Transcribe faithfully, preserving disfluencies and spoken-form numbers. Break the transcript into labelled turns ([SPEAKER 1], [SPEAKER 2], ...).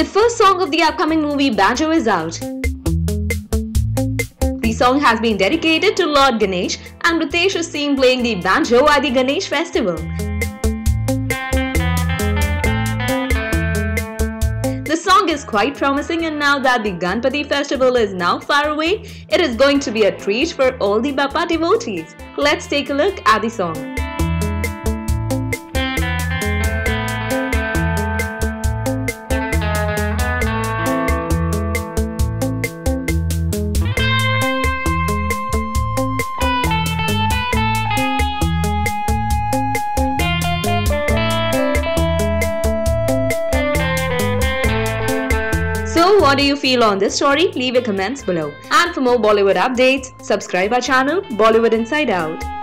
[SPEAKER 1] The first song of the upcoming movie Banjo is out. The song has been dedicated to Lord Ganesh, and Ritesh is seen playing the banjo at the Ganesh festival. The song is quite promising, and now that the Ganpati festival is now far away, it is going to be a treat for all the Bappa devotees. Let's take a look at the song. So what do you feel on this story? Leave your comments below. And for more Bollywood updates, subscribe our channel Bollywood Inside Out.